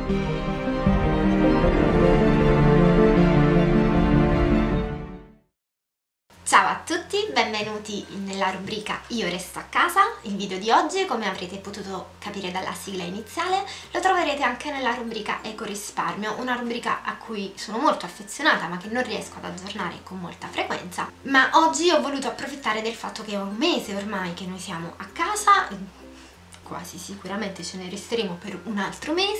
Ciao a tutti, benvenuti nella rubrica Io resto a casa. Il video di oggi, come avrete potuto capire dalla sigla iniziale, lo troverete anche nella rubrica Ecorisparmio, una rubrica a cui sono molto affezionata ma che non riesco ad aggiornare con molta frequenza. Ma oggi ho voluto approfittare del fatto che è un mese ormai che noi siamo a casa, quasi sicuramente ce ne resteremo per un altro mese,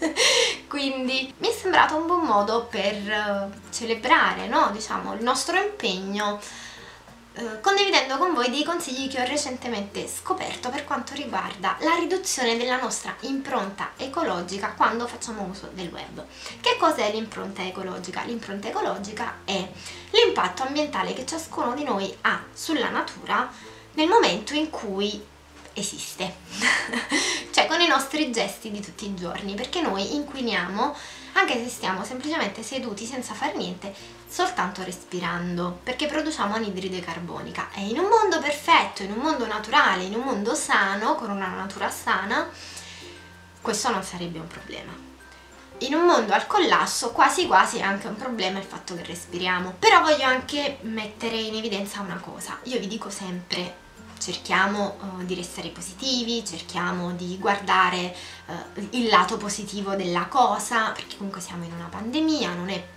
quindi mi è sembrato un buon modo per celebrare, no? Diciamo, il nostro impegno, condividendo con voi dei consigli che ho recentemente scoperto per quanto riguarda la riduzione della nostra impronta ecologica quando facciamo uso del web. Che cos'è l'impronta ecologica? L'impronta ecologica è l'impatto ambientale che ciascuno di noi ha sulla natura nel momento in cui esiste, cioè con i nostri gesti di tutti i giorni, perché noi inquiniamo anche se stiamo semplicemente seduti senza fare niente, soltanto respirando, perché produciamo anidride carbonica. E in un mondo perfetto, in un mondo naturale, in un mondo sano, con una natura sana, questo non sarebbe un problema. In un mondo al collasso quasi quasi è anche un problema il fatto che respiriamo. Però voglio anche mettere in evidenza una cosa: io vi dico sempre, cerchiamo di restare positivi, cerchiamo di guardare il lato positivo della cosa, perché comunque siamo in una pandemia, non è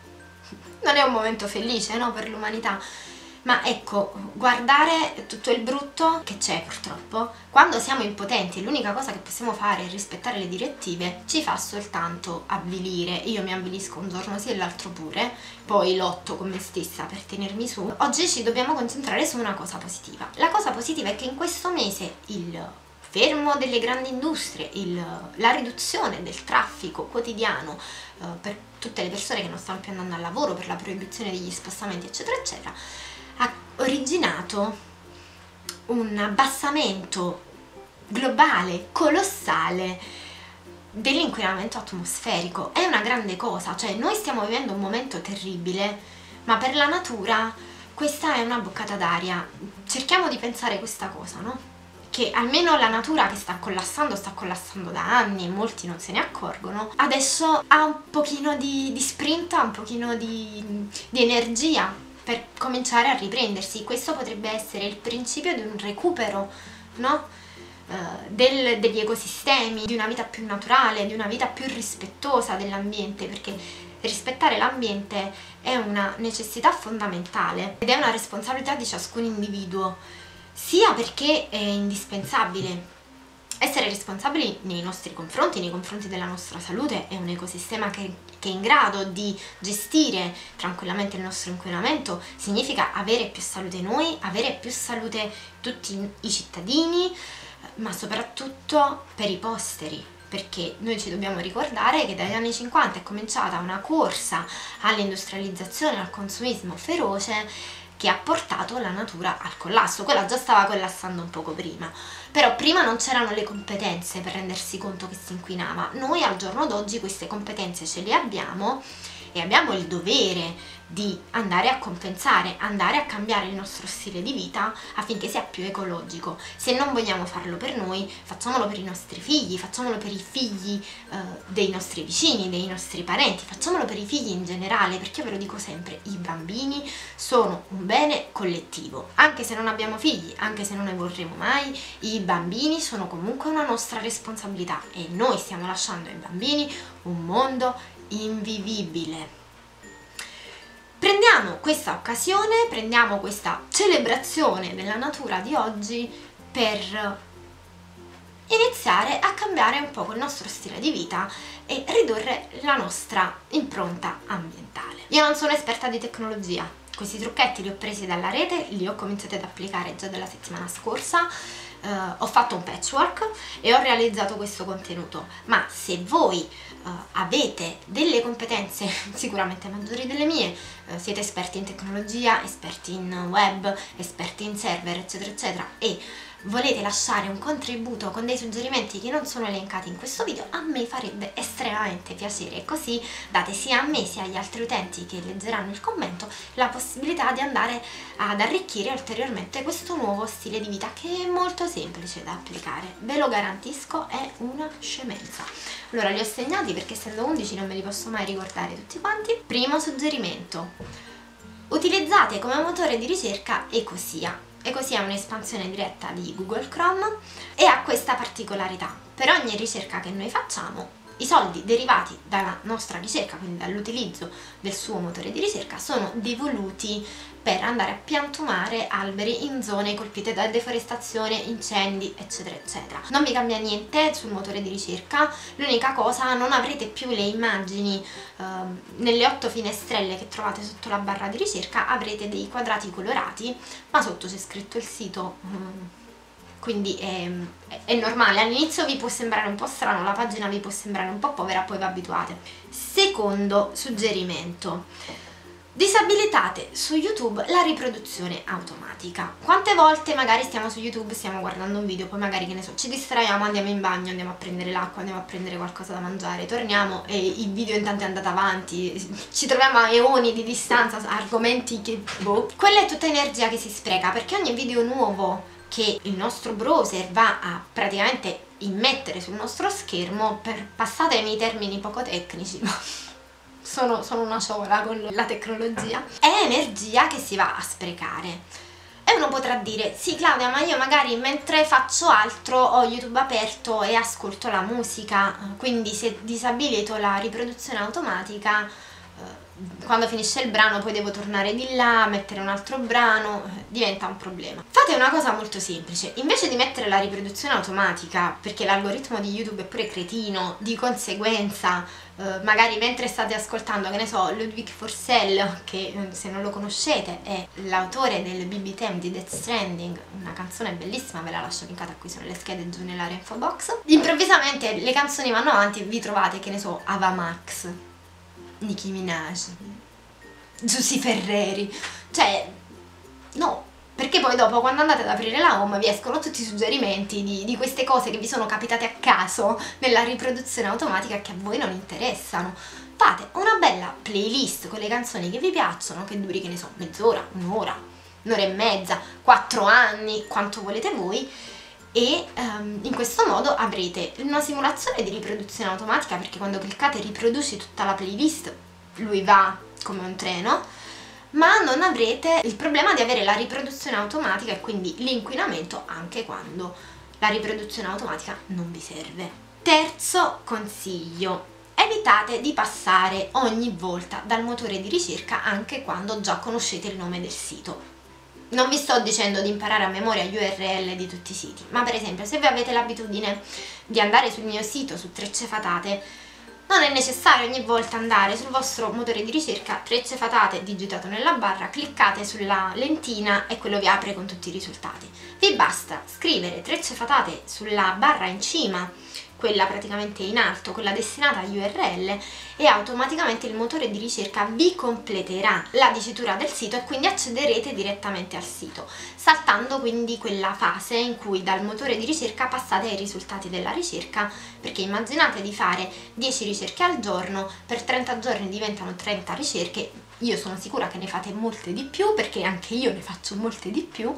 un momento felice, no, per l'umanità, ma ecco, guardare tutto il brutto che c'è purtroppo, quando siamo impotenti e l'unica cosa che possiamo fare è rispettare le direttive, ci fa soltanto avvilire. Io mi avvilisco un giorno sì e l'altro pure, poi lotto con me stessa per tenermi su. Oggi ci dobbiamo concentrare su una cosa positiva. La cosa positiva è che in questo mese il fermo delle grandi industrie, la riduzione del traffico quotidiano per tutte le persone che non stanno più andando al lavoro, per la proibizione degli spostamenti eccetera eccetera, ha originato un abbassamento globale, colossale dell'inquinamento atmosferico. È una grande cosa, cioè noi stiamo vivendo un momento terribile, ma per la natura questa è una boccata d'aria. Cerchiamo di pensare questa cosa, no? Che almeno la natura che sta collassando da anni e molti non se ne accorgono, adesso ha un pochino di sprint, ha un pochino di energia per cominciare a riprendersi. Questo potrebbe essere il principio di un recupero, no? Degli ecosistemi, di una vita più naturale, di una vita più rispettosa dell'ambiente, perché rispettare l'ambiente è una necessità fondamentale ed è una responsabilità di ciascun individuo, sia perché è indispensabile essere responsabili nei nostri confronti, nei confronti della nostra salute. È un ecosistema che è in grado di gestire tranquillamente il nostro inquinamento, significa avere più salute noi, avere più salute tutti i cittadini, ma soprattutto per i posteri, perché noi ci dobbiamo ricordare che dagli anni 50 è cominciata una corsa all'industrializzazione, al consumismo feroce, che ha portato la natura al collasso. Quella già stava collassando un poco prima, però prima non c'erano le competenze per rendersi conto che si inquinava. Noi al giorno d'oggi queste competenze ce le abbiamo e abbiamo il dovere di andare a compensare, andare a cambiare il nostro stile di vita affinché sia più ecologico. Se non vogliamo farlo per noi, facciamolo per i nostri figli, facciamolo per i figli dei nostri vicini, dei nostri parenti, facciamolo per i figli in generale, perché io ve lo dico sempre, i bambini sono un bene collettivo. Anche se non abbiamo figli, anche se non ne vorremmo mai, i bambini sono comunque una nostra responsabilità e noi stiamo lasciando ai bambini un mondo invivibile. Prendiamo questa occasione, prendiamo questa celebrazione della natura di oggi per iniziare a cambiare un po' il nostro stile di vita e ridurre la nostra impronta ambientale. Io non sono esperta di tecnologia, questi trucchetti li ho presi dalla rete, li ho cominciati ad applicare già dalla settimana scorsa. Ho fatto un patchwork e ho realizzato questo contenuto, ma se voi avete delle competenze sicuramente maggiori delle mie, siete esperti in tecnologia, esperti in web, esperti in server eccetera eccetera e volete lasciare un contributo con dei suggerimenti che non sono elencati in questo video, a me farebbe estremamente piacere, così date sia a me sia agli altri utenti che leggeranno il commento la possibilità di andare ad arricchire ulteriormente questo nuovo stile di vita, che è molto semplice da applicare, ve lo garantisco, è una scemenza. Allora li ho segnati perché essendo 11 non me li posso mai ricordare tutti quanti. Primo suggerimento: utilizzate come motore di ricerca Ecosia. Ecosia è un'espansione diretta di Google Chrome e ha questa particolarità: per ogni ricerca che noi facciamo, i soldi derivati dalla nostra ricerca, quindi dall'utilizzo del suo motore di ricerca, sono devoluti per andare a piantumare alberi in zone colpite da deforestazione, incendi, eccetera eccetera. Non vi cambia niente sul motore di ricerca, l'unica cosa, non avrete più le immagini nelle 8 finestrelle che trovate sotto la barra di ricerca, avrete dei quadrati colorati, ma sotto c'è scritto il sito, quindi è normale. All'inizio vi può sembrare un po' strano, la pagina vi può sembrare un po' povera, poi vi abituate. Secondo suggerimento: disabilitate su YouTube la riproduzione automatica. Quante volte magari stiamo su YouTube, stiamo guardando un video, poi magari, che ne so, ci distraiamo, andiamo in bagno, andiamo a prendere l'acqua, andiamo a prendere qualcosa da mangiare, torniamo e il video intanto è andato avanti, ci troviamo a eoni di distanza, argomenti che boh. Quella è tutta energia che si spreca, perché ogni video nuovo che il nostro browser va a praticamente immettere sul nostro schermo, passatemi i termini poco tecnici, ma sono una ciora con la tecnologia, è energia che si va a sprecare. E uno potrà dire: sì Claudia, ma io magari mentre faccio altro ho YouTube aperto e ascolto la musica, quindi se disabilito la riproduzione automatica, quando finisce il brano poi devo tornare di là, mettere un altro brano, diventa un problema. Fate una cosa molto semplice: invece di mettere la riproduzione automatica, perché l'algoritmo di YouTube è pure cretino, di conseguenza magari mentre state ascoltando, che ne so, Ludwig Forssell, che se non lo conoscete è l'autore del BB theme di Death Stranding, una canzone bellissima, ve la lascio linkata, qui sono le schede giù nell'area info box. Improvvisamente le canzoni vanno avanti e vi trovate, che ne so, Ava Max, Nicki Minaj, Giusy Ferreri, cioè no, perché poi dopo quando andate ad aprire la home vi escono tutti i suggerimenti di queste cose che vi sono capitate a caso nella riproduzione automatica che a voi non interessano. Fate una bella playlist con le canzoni che vi piacciono, che duri, che ne so, mezz'ora, un'ora, un'ora e mezza, 4 anni, quanto volete voi, e in questo modo avrete una simulazione di riproduzione automatica, perché quando cliccate riproduci tutta la playlist, lui va come un treno, ma non avrete il problema di avere la riproduzione automatica e quindi l'inquinamento anche quando la riproduzione automatica non vi serve. Terzo consiglio: evitate di passare ogni volta dal motore di ricerca anche quando già conoscete il nome del sito. Non vi sto dicendo di imparare a memoria gli URL di tutti i siti, ma per esempio se voi avete l'abitudine di andare sul mio sito, su Trecce Fatate, non è necessario ogni volta andare sul vostro motore di ricerca, Trecce Fatate digitato nella barra, cliccate sulla lentina e quello vi apre con tutti i risultati. Vi basta scrivere Trecce Fatate sulla barra in cima, quella praticamente in alto, quella destinata agli URL, e automaticamente il motore di ricerca vi completerà la dicitura del sito e quindi accederete direttamente al sito, saltando quindi quella fase in cui dal motore di ricerca passate ai risultati della ricerca, perché immaginate di fare 10 ricerche al giorno, per 30 giorni diventano 30 ricerche, io sono sicura che ne fate molte di più, perché anche io ne faccio molte di più,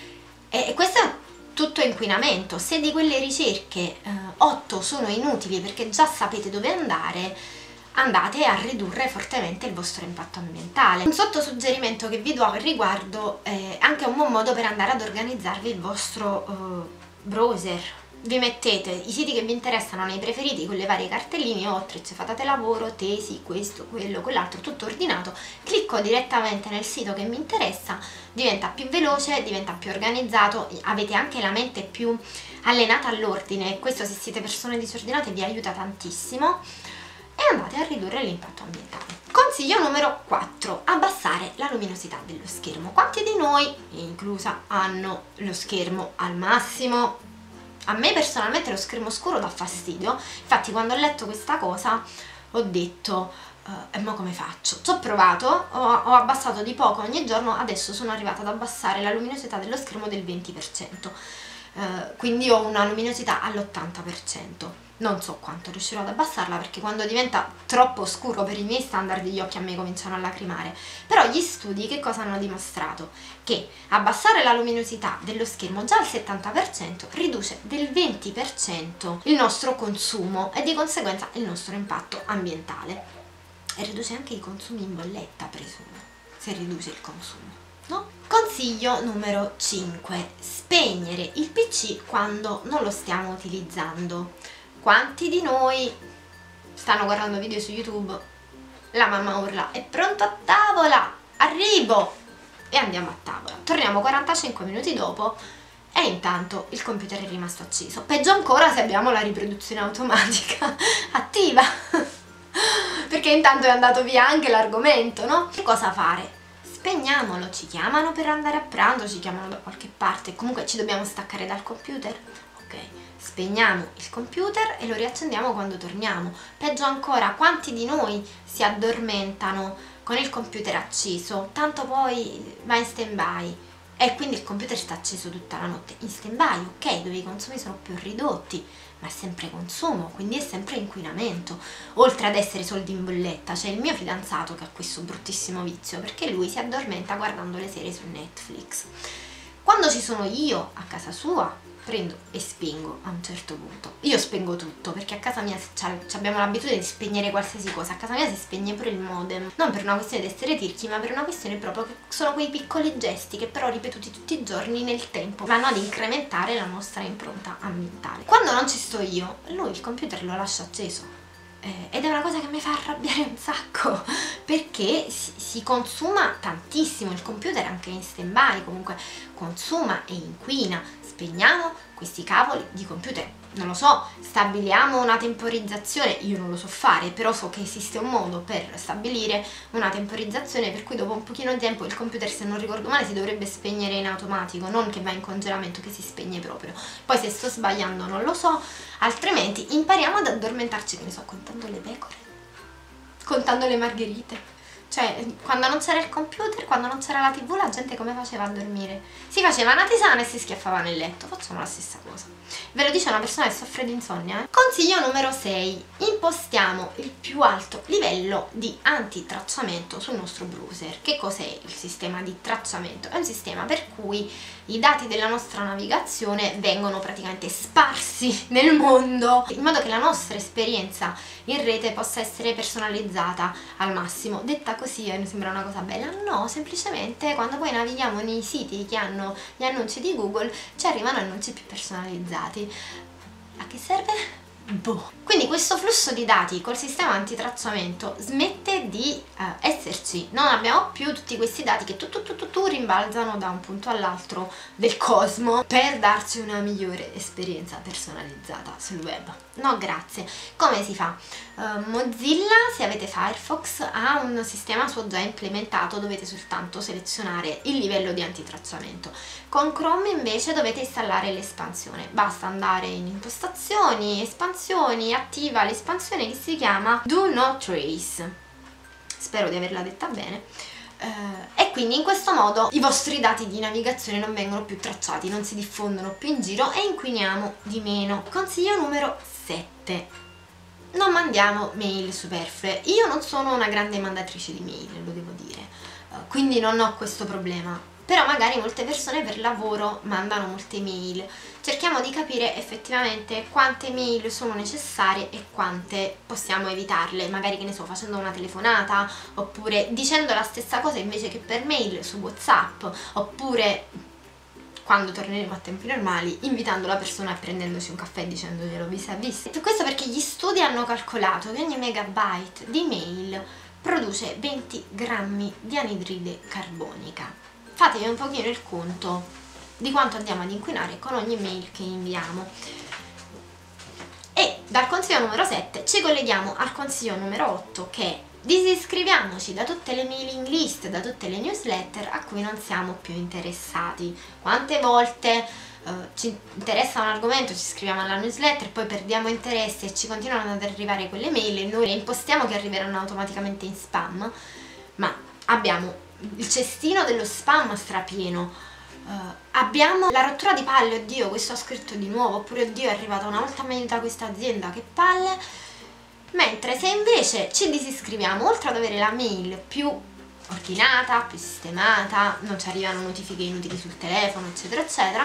e questo è tutto inquinamento. Se di quelle ricerche 8 sono inutili perché già sapete dove andare, andate a ridurre fortemente il vostro impatto ambientale. Un sottosuggerimento che vi do al riguardo è anche un buon modo per andare ad organizzarvi il vostro browser. Vi mettete i siti che vi interessano nei preferiti con le varie cartelline, o Trecce Fatate lavoro, tesi, questo, quello, quell'altro, tutto ordinato, clicco direttamente nel sito che mi interessa, diventa più veloce, diventa più organizzato, avete anche la mente più allenata all'ordine, questo se siete persone disordinate vi aiuta tantissimo, e andate a ridurre l'impatto ambientale. Consiglio numero 4: abbassare la luminosità dello schermo. Quanti di noi, inclusa, hanno lo schermo al massimo? A me personalmente lo schermo scuro dà fastidio, infatti quando ho letto questa cosa ho detto e mo come faccio? Ci ho provato, ho abbassato di poco ogni giorno, adesso sono arrivata ad abbassare la luminosità dello schermo del 20%. quindi ho una luminosità all'80%. Non so quanto riuscirò ad abbassarla, perché quando diventa troppo scuro per i miei standard gli occhi a me cominciano a lacrimare. Però gli studi che cosa hanno dimostrato? Che abbassare la luminosità dello schermo già al 70% riduce del 20% il nostro consumo e di conseguenza il nostro impatto ambientale. E riduce anche i consumi in bolletta, presumo, se riduce il consumo, no? Consiglio numero 5: spegnere il PC quando non lo stiamo utilizzando. Quanti di noi stanno guardando video su YouTube, la mamma urla "è pronto a tavola, arrivo", e andiamo a tavola, torniamo 45 minuti dopo e intanto il computer è rimasto acceso. Peggio ancora se abbiamo la riproduzione automatica attiva perché intanto è andato via anche l'argomento, no? Che cosa fare? Spegniamolo. Ci chiamano per andare a pranzo, ci chiamano da qualche parte, comunque ci dobbiamo staccare dal computer, ok, spegniamo il computer e lo riaccendiamo quando torniamo. Peggio ancora, quanti di noi si addormentano con il computer acceso, tanto poi va in stand by e quindi il computer sta acceso tutta la notte in stand by, ok, dove i consumi sono più ridotti, ma è sempre consumo, quindi è sempre inquinamento, oltre ad essere soldi in bolletta. C'è il mio fidanzato che ha questo bruttissimo vizio, perché lui si addormenta guardando le serie su Netflix. Quando ci sono io a casa sua prendo e spengo a un certo punto. Io spengo tutto, perché a casa mia abbiamo l'abitudine di spegnere qualsiasi cosa. A casa mia si spegne pure il modem, non per una questione di essere tirchi, ma per una questione proprio che sono quei piccoli gesti che però ripetuti tutti i giorni nel tempo vanno ad incrementare la nostra impronta ambientale. Quando non ci sto io, lui il computer lo lascia acceso. Ed è una cosa che mi fa arrabbiare un sacco, perché si consuma tantissimo. Il computer anche in stand by comunque consuma e inquina. Spegniamo questi cavoli di computer, non lo so, stabiliamo una temporizzazione, io non lo so fare, però so che esiste un modo per stabilire una temporizzazione per cui dopo un pochino di tempo il computer, se non ricordo male, si dovrebbe spegnere in automatico, non che va in congelamento, che si spegne proprio. Poi se sto sbagliando non lo so, altrimenti impariamo ad addormentarci, che ne so, contando le pecore, contando le margherite. Cioè, quando non c'era il computer, quando non c'era la TV, la gente come faceva a dormire? Si faceva una tisana e si schiaffava nel letto. Facciamo la stessa cosa. Ve lo dice una persona che soffre di insonnia, eh? Consiglio numero 6: impostiamo il più alto livello di antitracciamento sul nostro browser. Che cos'è il sistema di tracciamento? È un sistema per cui i dati della nostra navigazione vengono praticamente sparsi nel mondo, in modo che la nostra esperienza in rete possa essere personalizzata al massimo. Detta così mi sembra una cosa bella? No, semplicemente quando poi navighiamo nei siti che hanno gli annunci di Google ci arrivano annunci più personalizzati. A che serve? Boh. Quindi questo flusso di dati col sistema antitracciamento smette di esserci. Non abbiamo più tutti questi dati che tu rimbalzano da un punto all'altro del cosmo per darci una migliore esperienza personalizzata sul web. No, grazie. Come si fa? Mozilla, se avete Firefox, ha un sistema suo già implementato, dovete soltanto selezionare il livello di antitracciamento. Con Chrome invece dovete installare l'espansione. Basta andare in impostazioni, espansioni, attiva l'espansione che si chiama Do Not Trace. Spero di averla detta bene. E quindi in questo modo i vostri dati di navigazione non vengono più tracciati, non si diffondono più in giro e inquiniamo di meno. Consiglio numero 7: non mandiamo mail superflue. Io non sono una grande mandatrice di mail, lo devo dire, quindi non ho questo problema. Però magari molte persone per lavoro mandano molte mail. Cerchiamo di capire effettivamente quante mail sono necessarie e quante possiamo evitarle, magari, che ne so, facendo una telefonata, oppure dicendo la stessa cosa invece che per mail su WhatsApp, oppure, quando torneremo a tempi normali, invitando la persona e prendendoci un caffè dicendoglielo vis-à-vis. Questo perché gli studi hanno calcolato che ogni megabyte di mail produce 20 grammi di anidride carbonica. Fatevi un pochino il conto di quanto andiamo ad inquinare con ogni mail che inviamo. E dal consiglio numero 7 ci colleghiamo al consiglio numero 8, che è: disiscriviamoci da tutte le mailing list, da tutte le newsletter a cui non siamo più interessati. Quante volte ci interessa un argomento, ci iscriviamo alla newsletter, poi perdiamo interesse e ci continuano ad arrivare quelle mail e noi le impostiamo che arriveranno automaticamente in spam, ma abbiamo il cestino dello spam strapieno, Abbiamo la rottura di palle, oddio questo ha scritto di nuovo, oppure oddio è arrivata una volta meglio da questa azienda, che palle. Mentre se invece ci disiscriviamo, oltre ad avere la mail più ordinata, più sistemata, non ci arrivano notifiche inutili sul telefono, eccetera eccetera,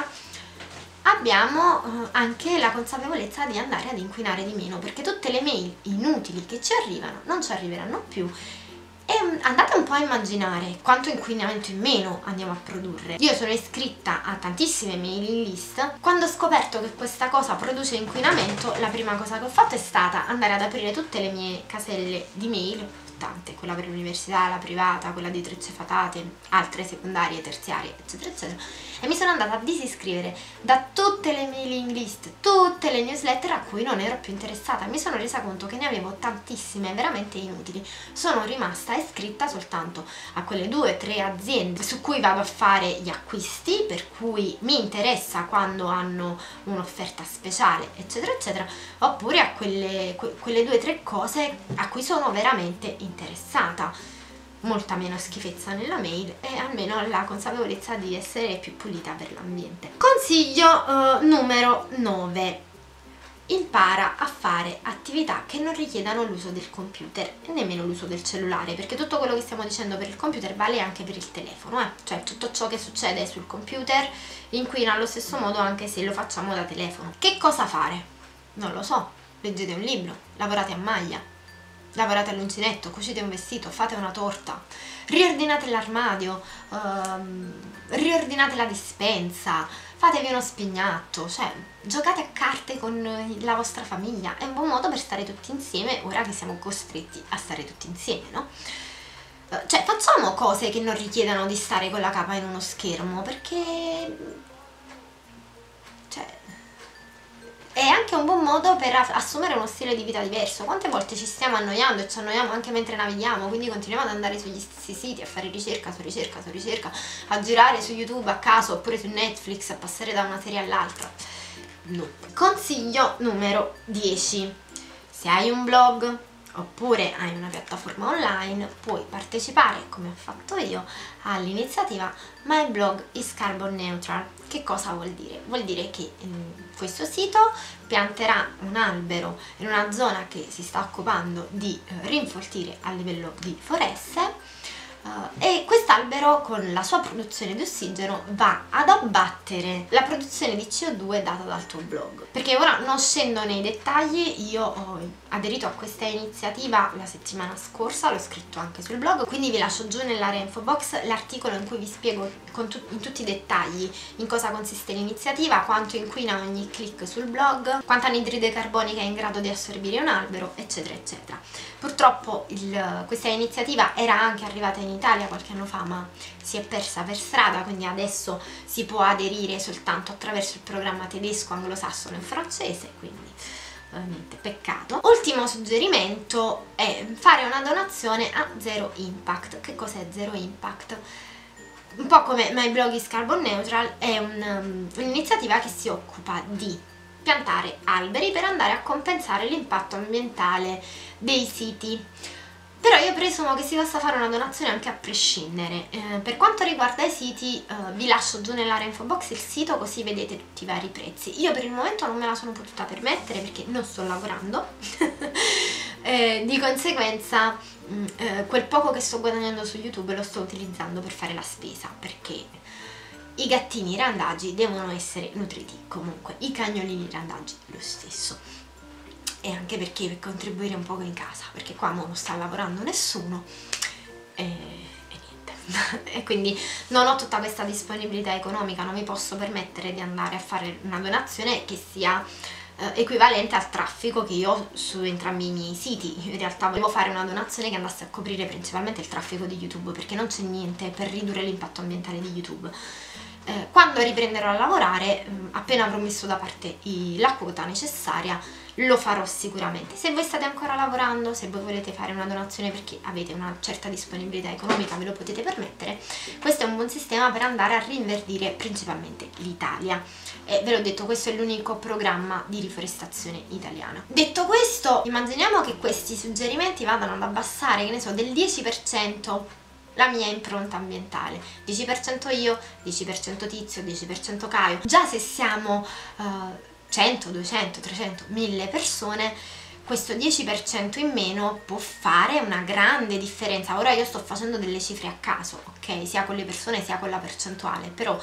abbiamo anche la consapevolezza di andare ad inquinare di meno, perché tutte le mail inutili che ci arrivano non ci arriveranno più. E andate un po' a immaginare quanto inquinamento in meno andiamo a produrre. Io sono iscritta a tantissime mailing list. Quando ho scoperto che questa cosa produce inquinamento, la prima cosa che ho fatto è stata andare ad aprire tutte le mie caselle di mail, tante, quella per l'università, la privata, quella di Trecce Fatate, altre secondarie, terziarie, eccetera eccetera, e mi sono andata a disiscrivere da tutte le mailing list, tutte le newsletter a cui non ero più interessata. Mi sono resa conto che ne avevo tantissime veramente inutili. Sono rimasta iscritta soltanto a quelle 2 o 3 aziende su cui vado a fare gli acquisti, per cui mi interessa quando hanno un'offerta speciale, eccetera eccetera, oppure a quelle 2 o 3 cose a cui sono veramente interessata. Molta meno schifezza nella mail e almeno la consapevolezza di essere più pulita per l'ambiente. Consiglio numero 9. Impara a fare attività che non richiedano l'uso del computer e nemmeno l'uso del cellulare, perché tutto quello che stiamo dicendo per il computer vale anche per il telefono, cioè tutto ciò che succede sul computer inquina allo stesso modo anche se lo facciamo da telefono. Che cosa fare? Non lo so, leggete un libro, lavorate a maglia, lavorate all'uncinetto, cucite un vestito, fate una torta, riordinate l'armadio, riordinate la dispensa, fatevi uno spignatto, cioè giocate a carte con la vostra famiglia. È un buon modo per stare tutti insieme ora che siamo costretti a stare tutti insieme, no? Cioè facciamo cose che non richiedano di stare con la capa in uno schermo, perché è anche un buon modo per assumere uno stile di vita diverso. Quante volte ci stiamo annoiando e ci annoiamo anche mentre navighiamo, quindi continuiamo ad andare sugli stessi siti, a fare ricerca su ricerca su ricerca, a girare su YouTube a caso oppure su Netflix, a passare da una serie all'altra. No. Consiglio numero 10. Se hai un blog oppure hai una piattaforma online, puoi partecipare, come ho fatto io, all'iniziativa My Blog is Carbon Neutral. Che cosa vuol dire? Vuol dire che questo sito pianterà un albero in una zona che si sta occupando di rinfoltire a livello di foreste, e quest'albero con la sua produzione di ossigeno va ad abbattere la produzione di CO2 data dal tuo blog. Perché ora non scendo nei dettagli, io ho aderito a questa iniziativa la settimana scorsa, l'ho scritto anche sul blog, quindi vi lascio giù nell'area info box l'articolo in cui vi spiego in tutti i dettagli in cosa consiste l'iniziativa, quanto inquina ogni click sul blog, quanta anidride carbonica è in grado di assorbire un albero, eccetera eccetera. Purtroppo questa iniziativa era anche arrivata in Italia qualche anno fa, ma si è persa per strada, quindi adesso si può aderire soltanto attraverso il programma tedesco, anglosassone e francese, quindi niente, peccato. Ultimo suggerimento è fare una donazione a Zero Impact. Che cos'è Zero Impact? Un po' come My Blog is Carbon Neutral, è un'iniziativa che si occupa di piantare alberi per andare a compensare l'impatto ambientale dei siti. Però io presumo che si possa fare una donazione anche a prescindere. Per quanto riguarda i siti, vi lascio giù nell'area info box il sito, così vedete tutti i vari prezzi. Io per il momento non me la sono potuta permettere perché non sto lavorando, di conseguenza quel poco che sto guadagnando su YouTube lo sto utilizzando per fare la spesa, perché i gattini randagi devono essere nutriti comunque, i cagnolini randagi lo stesso. E anche perché per contribuire un poco in casa, perché qua non sta lavorando nessuno e niente. E quindi non ho tutta questa disponibilità economica, non mi posso permettere di andare a fare una donazione che sia equivalente al traffico che io ho su entrambi i miei siti. In realtà volevo fare una donazione che andasse a coprire principalmente il traffico di YouTube, perché non c'è niente per ridurre l'impatto ambientale di YouTube. Quando riprenderò a lavorare, appena avrò messo da parte la quota necessaria, lo farò sicuramente. Se voi state ancora lavorando, se voi volete fare una donazione perché avete una certa disponibilità economica, ve lo potete permettere, questo è un buon sistema per andare a rinverdire principalmente l'Italia. E ve l'ho detto, questo è l'unico programma di riforestazione italiana. Detto questo, immaginiamo che questi suggerimenti vadano ad abbassare, che ne so, del 10% la mia impronta ambientale, 10% io, 10% Tizio, 10% Caio. Già se siamo 100, 200, 300, 1000 persone, questo 10% in meno può fare una grande differenza. Ora io sto facendo delle cifre a caso, ok? Sia con le persone sia con la percentuale, però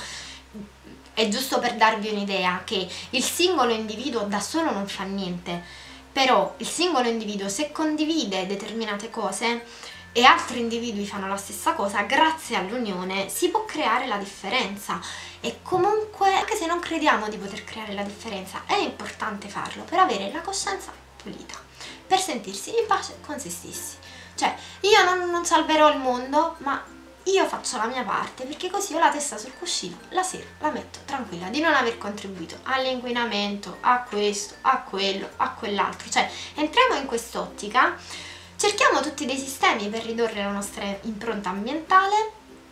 è giusto per darvi un'idea che il singolo individuo da solo non fa niente, però il singolo individuo, se condivide determinate cose e altri individui fanno la stessa cosa, grazie all'unione si può creare la differenza. E comunque, anche se non crediamo di poter creare la differenza, è importante farlo per avere la coscienza pulita, per sentirsi in pace con se stessi. Cioè, io non salverò il mondo, ma io faccio la mia parte, perché così ho la testa sul cuscino, la sera la metto tranquilla di non aver contribuito all'inquinamento, a questo, a quello, a quell'altro. Cioè, entriamo in quest'ottica, cerchiamo tutti dei sistemi per ridurre la nostra impronta ambientale,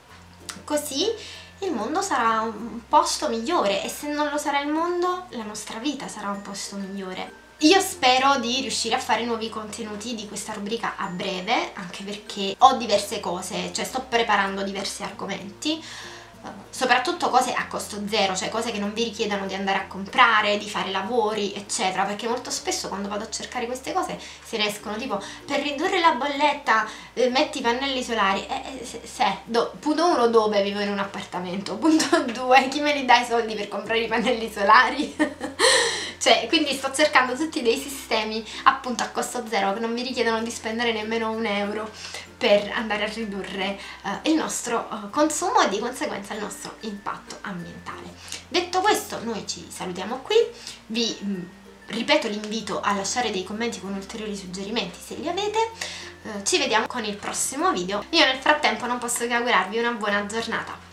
così il mondo sarà un posto migliore, e se non lo sarà il mondo, la nostra vita sarà un posto migliore. Io spero di riuscire a fare nuovi contenuti di questa rubrica a breve, anche perché ho diverse cose, cioè sto preparando diversi argomenti, soprattutto cose a costo zero, cioè cose che non vi richiedano di andare a comprare, di fare lavori, eccetera, perché molto spesso quando vado a cercare queste cose se ne escono tipo: per ridurre la bolletta metti i pannelli solari. Punto 1, dove vivo in un appartamento? Punto 2, chi me li dà i soldi per comprare i pannelli solari? Cioè, quindi sto cercando tutti dei sistemi appunto a costo zero che non vi richiedono di spendere nemmeno un euro per andare a ridurre il nostro consumo e di conseguenza il nostro impatto ambientale. Detto questo, noi ci salutiamo qui, vi ripeto l'invito a lasciare dei commenti con ulteriori suggerimenti se li avete, ci vediamo con il prossimo video. Io nel frattempo non posso che augurarvi una buona giornata.